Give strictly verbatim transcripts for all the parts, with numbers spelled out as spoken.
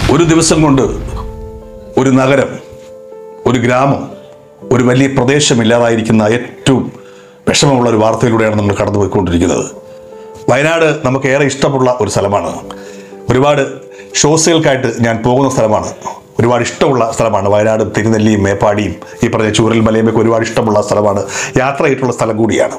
ഒരു ദിവസം കൊണ്ട് ഒരു നഗരം, ഒരു ഗ്രാമം, ഒരു വലിയ പ്രദേശം ഇല്ലാതായിരിക്കുന്ന ഏറ്റവും വിഷമമുള്ള ഒരു വാർത്തയിലൂടെയാണ് നമ്മൾ കടന്നുപോയിക്കൊണ്ടിരിക്കുന്നത്. വയനാട് നമുക്ക് ഏറെ ഇഷ്ടമുള്ള ഒരു സ്ഥലമാണ്. ഒരുപാട് ഷോസുകൾക്കായിട്ട് ഞാൻ പോകുന്ന സ്ഥലമാണ്. ഒരുപാട് ഇഷ്ടമുള്ള സ്ഥലമാണ് വയനാട്. തിരുനെല്ലിയും മേപ്പാടിയും ഈ പറഞ്ഞ ചൂരൽ മലയുമൊക്കെ ഒരുപാട് ഇഷ്ടമുള്ള സ്ഥലമാണ്. യാത്ര ചെയ്തിട്ടുള്ള സ്ഥലം കൂടിയാണ്.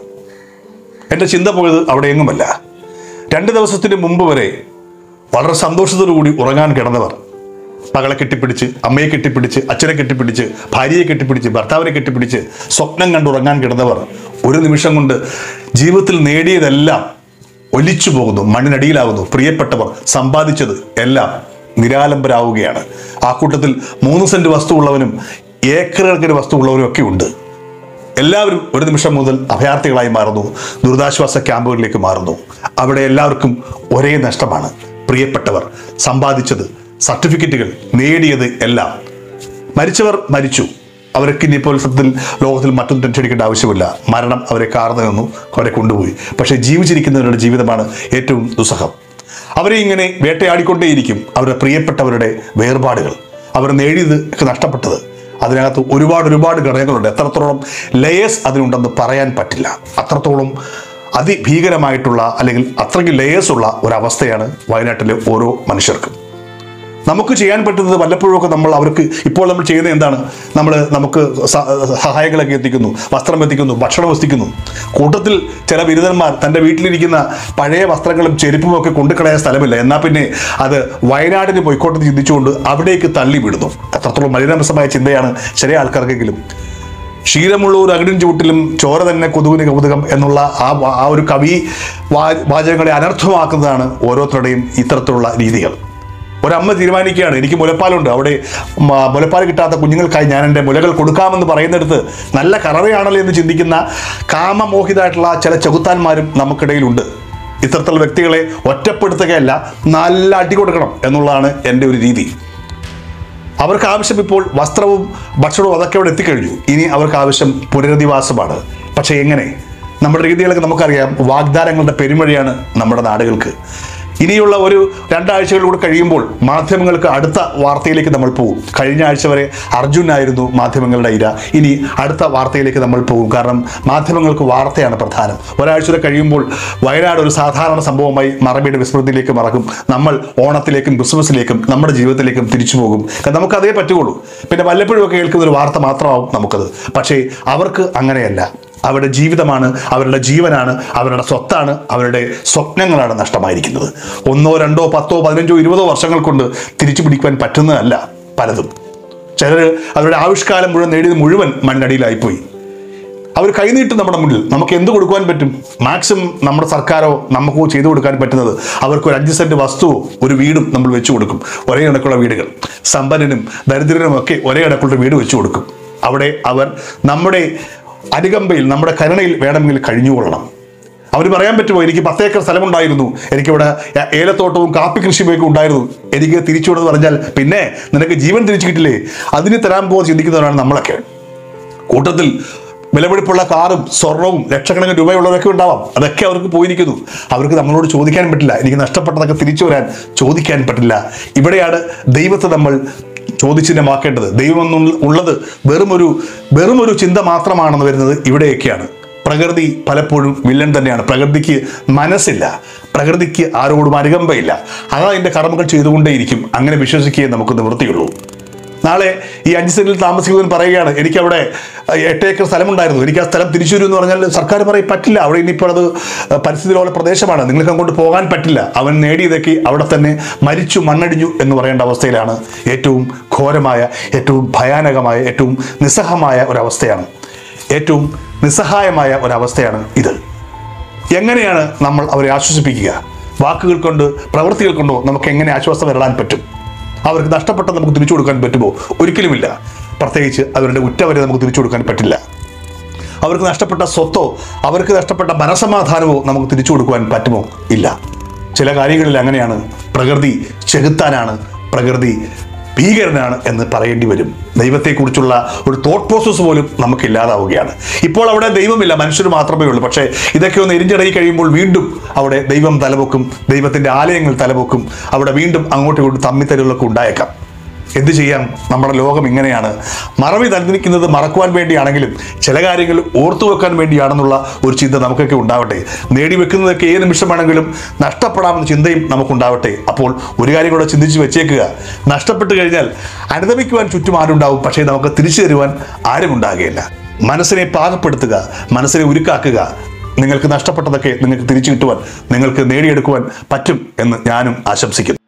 എൻ്റെ ചിന്ത പോയത് അവിടെ എങ്ങുമല്ല. രണ്ട് ദിവസത്തിന് മുമ്പ് വരെ വളരെ സന്തോഷത്തോടു കൂടി ഉറങ്ങാൻ കിടന്നവർ, മകളെ കെട്ടിപ്പിടിച്ച്, അമ്മയെ കെട്ടിപ്പിടിച്ച്, അച്ഛനെ കെട്ടിപ്പിടിച്ച്, ഭാര്യയെ കെട്ടിപ്പിടിച്ച്, ഭർത്താവിനെ കെട്ടിപ്പിടിച്ച് സ്വപ്നം കണ്ട് ഉറങ്ങാൻ കിടന്നവർ ഒരു നിമിഷം കൊണ്ട് ജീവിതത്തിൽ നേടിയതെല്ലാം ഒലിച്ചു പോകുന്നു, മണ്ണിനടിയിലാകുന്നു. പ്രിയപ്പെട്ടവർ സമ്പാദിച്ചത് എല്ലാം നിരാലംബരാവുകയാണ്. ആ കൂട്ടത്തിൽ മൂന്ന് സെന്റ് വസ്തു ഉള്ളവനും ഏക്കർ കണക്കിന് വസ്തു ഉള്ളവനും ഒക്കെ ഉണ്ട്. എല്ലാവരും ഒരു നിമിഷം മുതൽ അഭയാർത്ഥികളായി മാറുന്നു, ദുരിതാശ്വാസ ക്യാമ്പുകളിലേക്ക് മാറുന്നു. അവിടെ എല്ലാവർക്കും ഒരേ നഷ്ടമാണ്. പ്രിയപ്പെട്ടവർ സമ്പാദിച്ചത്, സർട്ടിഫിക്കറ്റുകൾ, നേടിയത് എല്ലാം. മരിച്ചവർ മരിച്ചു. അവർക്ക് ഇനിയിപ്പോൾ സത്യത്തിൽ ലോകത്തിൽ മറ്റൊന്നും ടെൻഷൻ അടിക്കേണ്ട ആവശ്യമില്ല. മരണം അവരെ കാർന്നു നിന്നു, അവരെ കൊണ്ടുപോയി. പക്ഷേ ജീവിച്ചിരിക്കുന്നവരുടെ ജീവിതമാണ് ഏറ്റവും ദുസ്സഹം. അവരെ ഇങ്ങനെ വേട്ടയാടിക്കൊണ്ടേയിരിക്കും അവരുടെ പ്രിയപ്പെട്ടവരുടെ വേർപാടുകൾ, അവർ നേടിയത് ഒക്കെ നഷ്ടപ്പെട്ടത്. അതിനകത്ത് ഒരുപാട് ഒരുപാട് ഘടകങ്ങളുണ്ട്. എത്രത്തോളം ലെയേഴ്സ് അതിനുണ്ടെന്ന് പറയാൻ പറ്റില്ല. അത്രത്തോളം അതിഭീകരമായിട്ടുള്ള അല്ലെങ്കിൽ അത്രയ്ക്ക് ലെയേഴ്സ് ഉള്ള ഒരവസ്ഥയാണ് വയനാട്ടിലെ ഓരോ മനുഷ്യർക്കും. നമുക്ക് ചെയ്യാൻ പറ്റുന്നത് വല്ലപ്പോഴുമൊക്കെ നമ്മൾ അവർക്ക് ഇപ്പോൾ നമ്മൾ ചെയ്യുന്നത് എന്താണ്? നമ്മൾ നമുക്ക് സഹായങ്ങളൊക്കെ എത്തിക്കുന്നു, വസ്ത്രം എത്തിക്കുന്നു, ഭക്ഷണം എത്തിക്കുന്നു. കൂട്ടത്തിൽ ചില ബിരുദന്മാർ തൻ്റെ വീട്ടിലിരിക്കുന്ന പഴയ വസ്ത്രങ്ങളും ചെരുപ്പും ഒക്കെ കൊണ്ടുകളയാൻ സ്ഥലമില്ല. എന്നാൽ പിന്നെ അത് വയനാടിന് പോയിക്കോട്ടെന്ന് ചിന്തിച്ചുകൊണ്ട് അവിടേക്ക് തള്ളി വിടുന്നു. അത്രത്തോളം മലിനമസമായ ചിന്തയാണ് ചില ആൾക്കാർക്കെങ്കിലും. ക്ഷീരമുള്ള ഒരു അകിടിൻ ചൂട്ടിലും ചോര തന്നെ കൊതുകിന് കൗതുകം എന്നുള്ള ആ ആ ഒരു കവി വാചകങ്ങളെ അനർത്ഥമാക്കുന്നതാണ് ഓരോരുത്തരുടെയും ഇത്തരത്തിലുള്ള രീതികൾ. ഒരമ്മ തീരുമാനിക്കുകയാണ്, എനിക്ക് മുലപ്പാലുണ്ട്, അവിടെ മുലപ്പാൽ കിട്ടാത്ത കുഞ്ഞുങ്ങൾക്കായി ഞാൻ എൻ്റെ മുലകൾ കൊടുക്കാമെന്ന് പറയുന്നിടത്ത് നല്ല കറവയാണല്ലോ എന്ന് ചിന്തിക്കുന്ന കാമമോഹിതായിട്ടുള്ള ചില ചെകുത്താന്മാരും നമുക്കിടയിലുണ്ട്. ഇത്തരത്തിലുള്ള വ്യക്തികളെ ഒറ്റപ്പെടുത്തുകയല്ല, നല്ല അടി കൊടുക്കണം എന്നുള്ളതാണ് എൻ്റെ ഒരു രീതി. അവർക്ക് ആവശ്യം ഇപ്പോൾ വസ്ത്രവും ഭക്ഷണവും അതൊക്കെ അവിടെ എത്തിക്കഴിഞ്ഞു. ഇനി അവർക്ക് ആവശ്യം പുനരധിവാസമാണ്. പക്ഷേ എങ്ങനെ? നമ്മുടെ രീതികളൊക്കെ നമുക്കറിയാം. വാഗ്ദാനങ്ങളുടെ പെരുമഴയാണ് നമ്മുടെ നാടുകൾക്ക്. ഇനിയുള്ള ഒരു രണ്ടാഴ്ചകളിലൂടെ കഴിയുമ്പോൾ മാധ്യമങ്ങൾക്ക് അടുത്ത വാർത്തയിലേക്ക് നമ്മൾ പോകും. കഴിഞ്ഞ ആഴ്ച വരെ അർജുനായിരുന്നു മാധ്യമങ്ങളുടെ ഇര. ഇനി അടുത്ത വാർത്തയിലേക്ക് നമ്മൾ പോകും. കാരണം മാധ്യമങ്ങൾക്ക് വാർത്തയാണ് പ്രധാനം. ഒരാഴ്ച കഴിയുമ്പോൾ വയനാട് ഒരു സാധാരണ സംഭവമായി മറവിയുടെ വിസ്മൃതിയിലേക്ക് മറക്കും. നമ്മൾ ഓണത്തിലേക്കും ക്രിസ്മസിലേക്കും നമ്മുടെ ജീവിതത്തിലേക്കും തിരിച്ചു പോകും. നമുക്കതേ പറ്റുകയുള്ളൂ. പിന്നെ വല്ലപ്പോഴുമൊക്കെ കേൾക്കുന്ന ഒരു വാർത്ത മാത്രമാവും നമുക്കത്. പക്ഷേ അവർക്ക് അങ്ങനെയല്ല. അവരുടെ ജീവിതമാണ്, അവരുടെ ജീവനാണ്, അവരുടെ സ്വത്താണ്, അവരുടെ സ്വപ്നങ്ങളാണ് നഷ്ടമായിരിക്കുന്നത്. ഒന്നോ രണ്ടോ പത്തോ പതിനഞ്ചോ ഇരുപതോ വർഷങ്ങൾ കൊണ്ട് തിരിച്ചു പിടിക്കുവാൻ പറ്റുന്നതല്ല പലതും. ചിലർ അവരുടെ ആവിഷ്കാലം മുഴുവൻ നേടിയത് മുഴുവൻ മണ്ണടിയിലായിപ്പോയി. അവർ കൈനീട്ടും നമ്മുടെ മുന്നിൽ. നമുക്ക് എന്ത് കൊടുക്കുവാൻ പറ്റും? മാക്സിമം നമ്മുടെ സർക്കാരോ നമുക്കോ ചെയ്തു കൊടുക്കാൻ പറ്റുന്നത് അവർക്ക് ഒരു അഞ്ച് സെന്റ് വസ്തുവോ ഒരു വീടും നമ്മൾ വെച്ചു കൊടുക്കും. ഒരേ കണക്കുള്ള വീടുകൾ. സമ്പന്നനും ദരിദ്രനും ഒക്കെ ഒരേ കണക്കുള്ള വീട് വെച്ചു കൊടുക്കും. അവിടെ അവർ നമ്മുടെ അനുകമ്പയിൽ, നമ്മുടെ കരുണയിൽ വേണമെങ്കിൽ കഴിഞ്ഞുകൊള്ളണം. അവർ പറയാൻ പറ്റുമോ, എനിക്ക് പത്തേക്കർ സ്ഥലമുണ്ടായിരുന്നു, എനിക്കിവിടെ ഏലത്തോട്ടവും കാപ്പി കൃഷിയൊക്കെ ഉണ്ടായിരുന്നു, എനിക്ക് തിരിച്ചുവിടുന്ന് പറഞ്ഞാൽ പിന്നെ നിനക്ക് ജീവൻ തിരിച്ചു കിട്ടില്ലേ? അതിന് തരാൻ പോകുന്ന ചിന്തിക്കുന്നവരാണ് നമ്മളൊക്കെ. കൂട്ടത്തിൽ വിലപിടിപ്പുള്ള കാറും സ്വർണവും ലക്ഷക്കണക്കിന് രൂപയുള്ളവരൊക്കെ ഉണ്ടാവാം. അതൊക്കെ അവർക്ക് പോയിരിക്കുന്നു. അവർക്ക് നമ്മളോട് ചോദിക്കാൻ പറ്റില്ല. എനിക്ക് നഷ്ടപ്പെട്ടതൊക്കെ തിരിച്ചു വരാൻ ചോദിക്കാൻ പറ്റില്ല. ഇവിടെയാണ് ദൈവത്തെ നമ്മൾ ചോദിച്ചിഹ്നമാക്കേണ്ടത്. ദൈവം ഉള്ളത് വെറുമൊരു വെറുമൊരു ചിന്ത മാത്രമാണെന്ന് വരുന്നത് ഇവിടെയൊക്കെയാണ്. പ്രകൃതി പലപ്പോഴും വില്ലൻ തന്നെയാണ്. പ്രകൃതിക്ക് മനസ്സില്ല, പ്രകൃതിക്ക് ആരോടും അനുകമ്പയില്ല. അതാ അതിൻ്റെ കർമ്മങ്ങൾ ചെയ്തുകൊണ്ടേയിരിക്കും. അങ്ങനെ വിശ്വസിക്കുകയേ നമുക്ക് നിവൃത്തിയുള്ളൂ. നാളെ ഈ അഞ്ച് സെന്റിൽ താമസിക്കുന്നവൻ പറയുകയാണ്, എനിക്കവിടെ എട്ട് ഏക്കർ സ്ഥലമുണ്ടായിരുന്നു, എനിക്ക് ആ സ്ഥലം തിരിച്ചു വരും എന്ന് പറഞ്ഞാൽ സർക്കാർ പറയും പറ്റില്ല, അവിടെ ഇനിയിപ്പോൾ അത് പരിസ്ഥിതിയിലുള്ള പ്രദേശമാണ്, നിങ്ങൾക്ക് അങ്ങോട്ട് പോകാൻ പറ്റില്ല. അവൻ നേടിയതൊക്കെ അവിടെ തന്നെ മരിച്ചു മണ്ണടിഞ്ഞു എന്ന് പറയേണ്ട അവസ്ഥയിലാണ്. ഏറ്റവും ഘോരമായ, ഏറ്റവും ഭയാനകമായ, ഏറ്റവും നിസ്സഹമായ ഒരവസ്ഥയാണ്. ഏറ്റവും നിസ്സഹായമായ ഒരവസ്ഥയാണ് ഇത്. എങ്ങനെയാണ് നമ്മൾ അവരെ ആശ്വസിപ്പിക്കുക? വാക്കുകൾ കൊണ്ട്, പ്രവൃത്തികൾ കൊണ്ടോ നമുക്ക് എങ്ങനെ ആശ്വാസം വരളാൻ പറ്റും? അവർക്ക് നഷ്ടപ്പെട്ടത് നമുക്ക് തിരിച്ചു കൊടുക്കാൻ പറ്റുമോ? ഒരിക്കലുമില്ല. പ്രത്യേകിച്ച് അവരുടെ ഉറ്റവരെ നമുക്ക് തിരിച്ചു കൊടുക്കാൻ പറ്റില്ല. അവർക്ക് നഷ്ടപ്പെട്ട സ്വത്തോ അവർക്ക് നഷ്ടപ്പെട്ട മനസമാധാനമോ നമുക്ക് തിരിച്ചു കൊടുക്കുവാൻ പറ്റുമോ? ഇല്ല. ചില കാര്യങ്ങളിൽ അങ്ങനെയാണ്. പ്രകൃതി ചെകുത്താനാണ്, പ്രകൃതി ഭീകരനാണ് എന്ന് പറയേണ്ടി വരും. ദൈവത്തെക്കുറിച്ചുള്ള ഒരു തോട്ട് പ്രോസസ്സ് പോലും നമുക്ക് ഇല്ലാതാവുകയാണ്. ഇപ്പോൾ അവിടെ ദൈവമില്ല, മനുഷ്യർ മാത്രമേ ഉള്ളൂ. പക്ഷേ ഇതൊക്കെ ഒന്ന് എരിഞ്ഞടങ്ങി കഴിയുമ്പോൾ വീണ്ടും അവിടെ ദൈവം തലപൊക്കും, ദൈവത്തിൻ്റെ ആലയങ്ങൾ തലപൊക്കും, അവിടെ വീണ്ടും അങ്ങോട്ടും ഇങ്ങോട്ടും തമ്മിത്തലുകളൊക്കെ ഉണ്ടായേക്കാം. എന്ത് ചെയ്യാം? നമ്മുടെ ലോകം ഇങ്ങനെയാണ്. മറവി തന്നിരിക്കുന്നത് മറക്കുവാൻ വേണ്ടിയാണെങ്കിലും ചില കാര്യങ്ങൾ ഓർത്തു വെക്കാൻ വേണ്ടിയാണെന്നുള്ള ഒരു ചിന്ത നമുക്കൊക്കെ ഉണ്ടാവട്ടെ. നേടിവെക്കുന്നതൊക്കെ ഏത് നിമിഷമാണെങ്കിലും നഷ്ടപ്പെടാമെന്ന ചിന്തയും നമുക്കുണ്ടാവട്ടെ. അപ്പോൾ ഒരു കാര്യം കൂടെ ചിന്തിച്ച് വെച്ചേക്കുക, നഷ്ടപ്പെട്ട് കഴിഞ്ഞാൽ അനുദമിക്കുവാൻ ചുറ്റും ആരുണ്ടാവും, പക്ഷേ നമുക്ക് തിരിച്ചു തരുവാൻ ആരും ഉണ്ടാകുകയില്ല. മനസ്സിനെ പാകപ്പെടുത്തുക, മനസ്സിനെ ഉരുക്കാക്കുക. നിങ്ങൾക്ക് നഷ്ടപ്പെട്ടതൊക്കെ നിങ്ങൾക്ക് തിരിച്ചു കിട്ടുവാൻ, നിങ്ങൾക്ക് നേടിയെടുക്കുവാൻ പറ്റും എന്ന് ഞാനും ആശംസിക്കുന്നു.